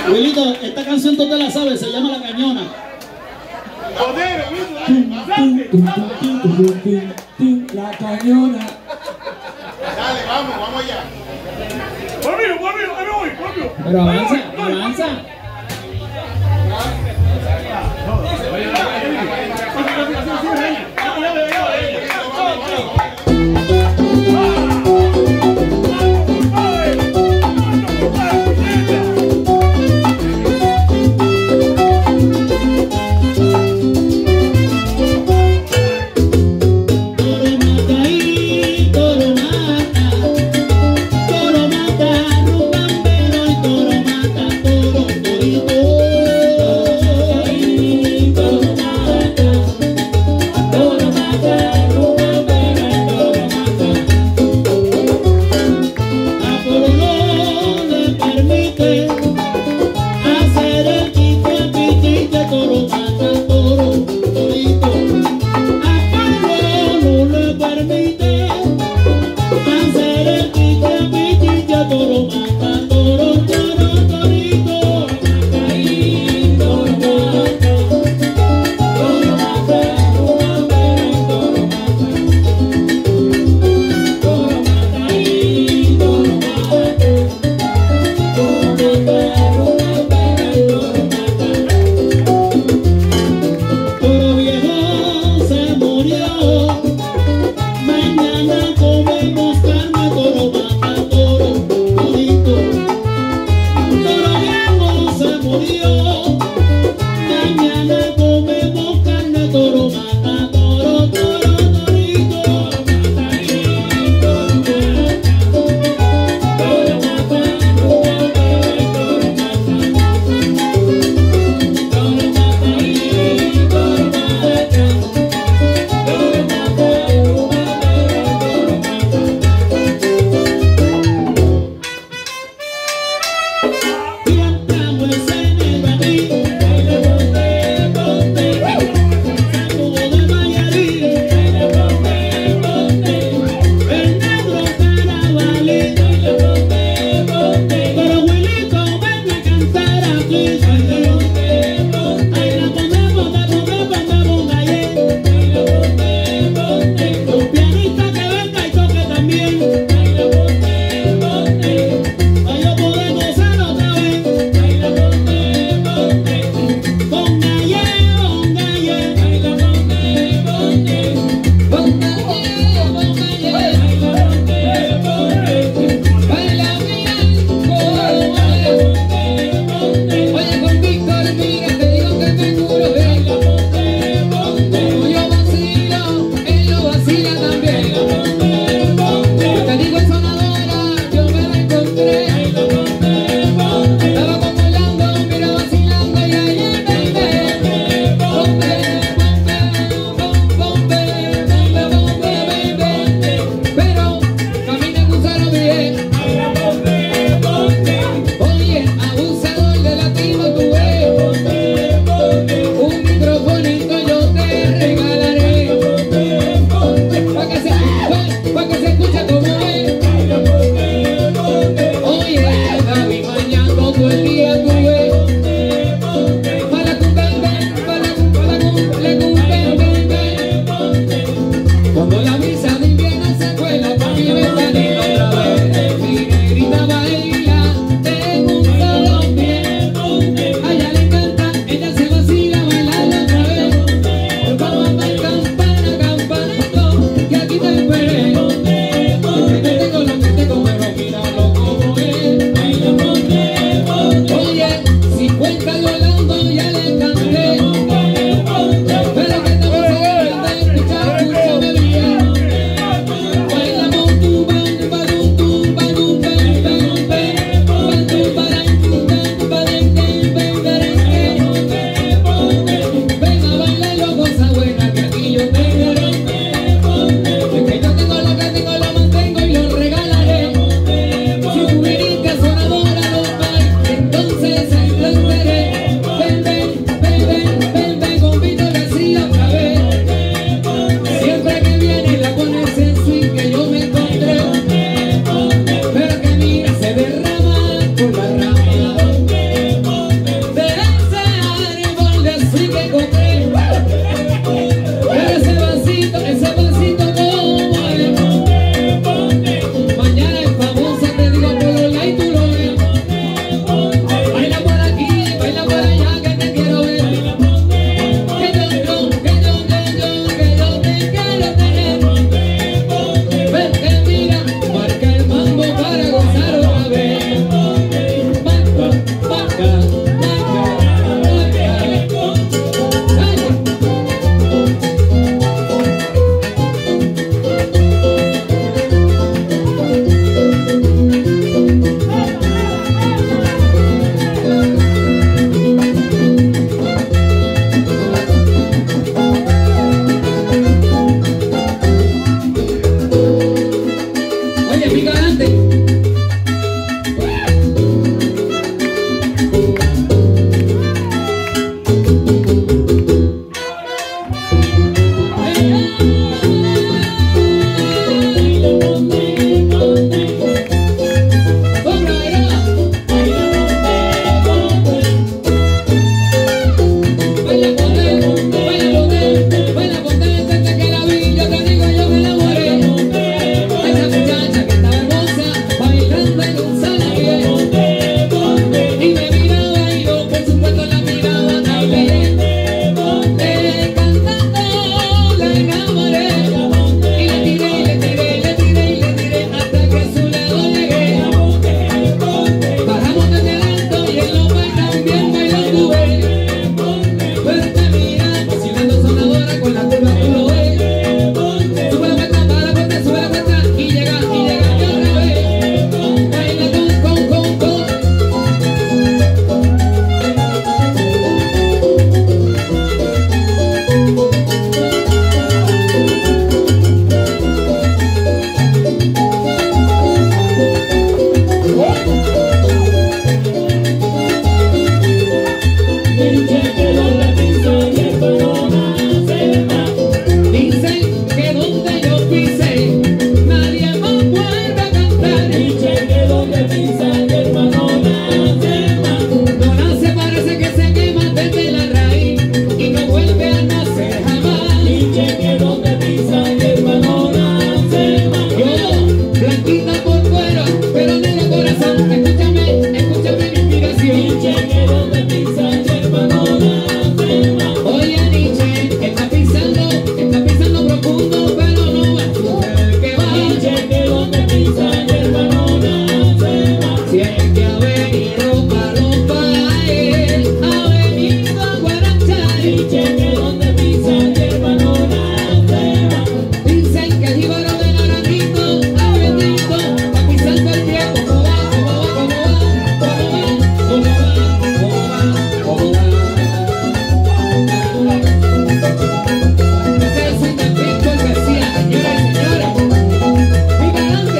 Wilito, esta canción tú te la sabes, se llama La Cañona. La Cañona. Dale, vamos allá. Volvió. Pero avanza. Oh donde pisa mi hermano nace más. No nace, parece que se quema desde la raíz y no vuelve a nacer jamás. Mi cheque donde pisa mi hermano nace más. Yo, blanquita por fuera, pero negro corazón. Escúchame mi inspiración. Mi cheque donde pisa mi hermano nace más. Oye, Nietzsche, está pisando profundo, pero no va a suceder que va. Mi cheque donde pisa mi hermano nace más. Si el que ha venido para él, ha venido a guarachar. Mi cheque donde pisa mi hermano nace más. Dicen que el jíbaro de Naranjito ha venido, está pisando el tiempo. ¿Cómo va? Ese es un efecto que decía, señoras y señores. ¡Viva adelante!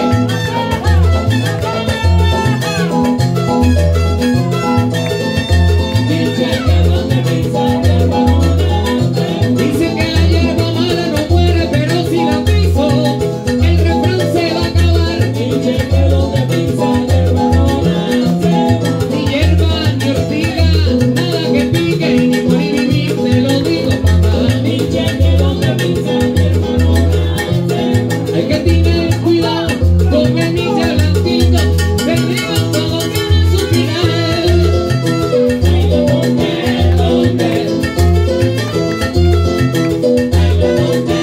Mi cheque donde pisa mi hermano nace más. Dice que la hierba mala no muere, pero si la piso, el refrán se va a acabar. Mi cheque donde pisa mi hermano nace más. Ni hierba ni ortiga, nada que pique, ni morir ni vivir, te lo digo, papá. Mi cheque donde pisa mi hermano nace más. Hay que tener cuidado con el niño blanquito, que arriba todo tiene su final. Ay, la monte, donde. Ay, la monte,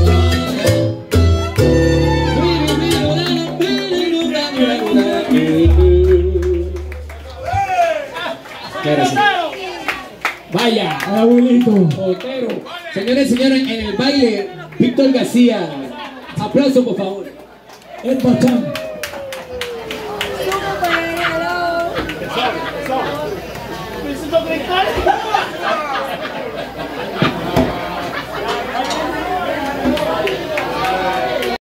Vaya, abuelito. Otero. Señores y señores, en el baile, Víctor García. Aplauso, por favor. El Pachán.